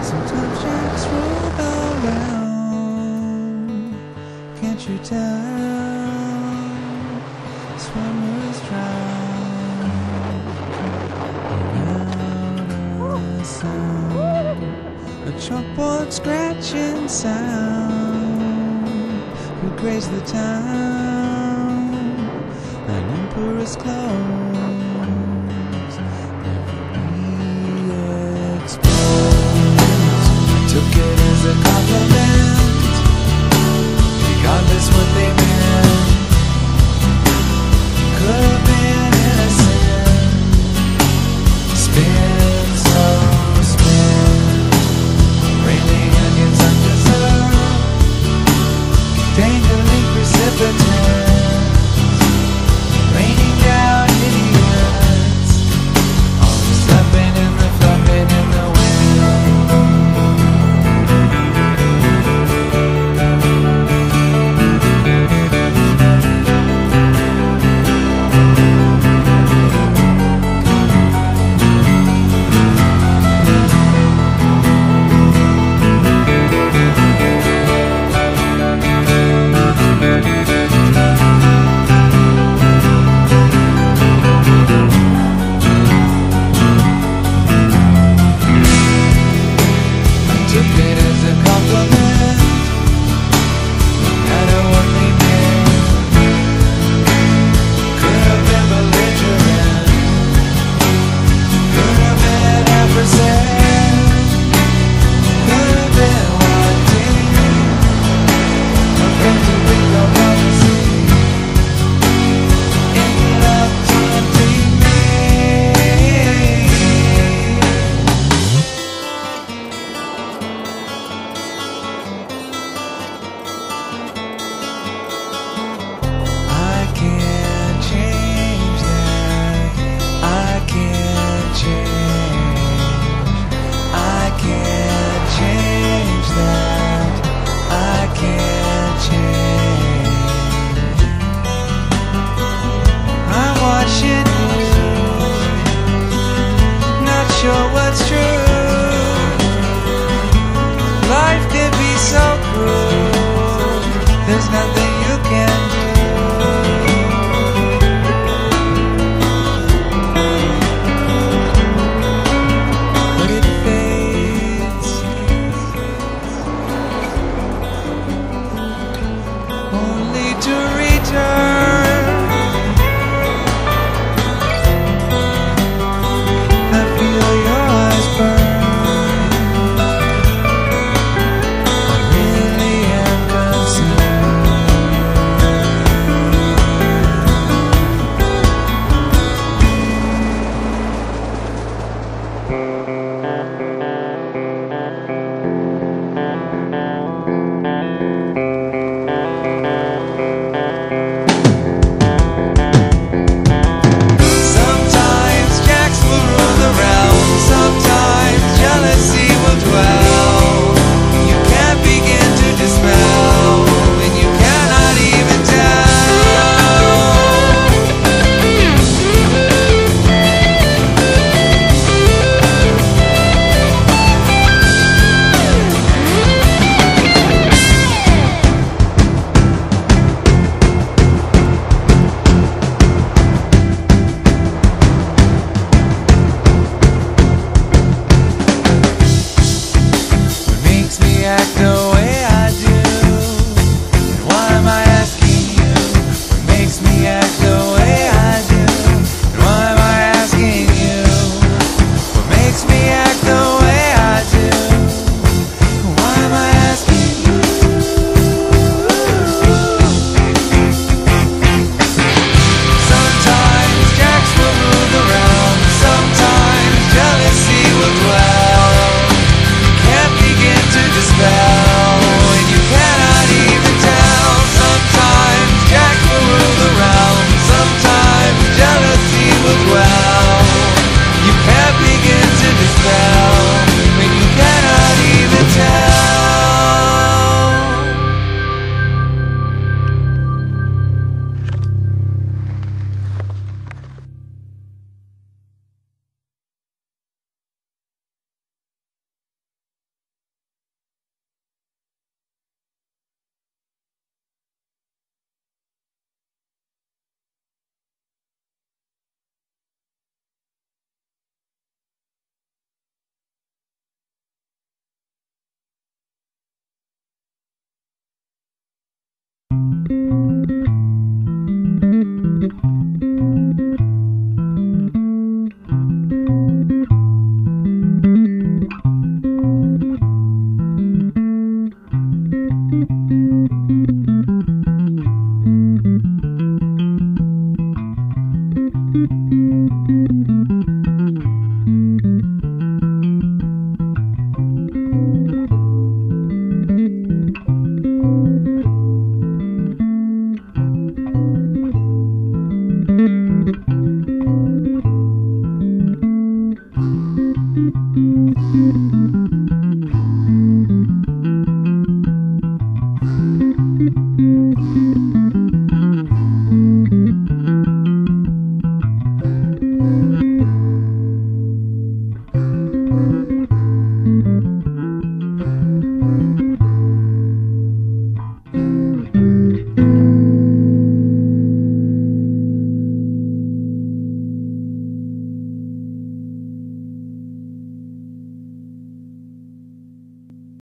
Sometimes jacks roll around, can't you tell? Swimmers drown without a sound. A chalkboard scratching sound would graze the town. An emperor's clothes never re-exposed. Took it as a compliment, regardless what they meant. Could have been innocent. Spin, slow, spin. Raining onions undeserved. Dangerously precipitate. Raining down idiots. Always flapping in the what's true. Life can be so cruel. There's nothing you can do. But it fades, only to return. you.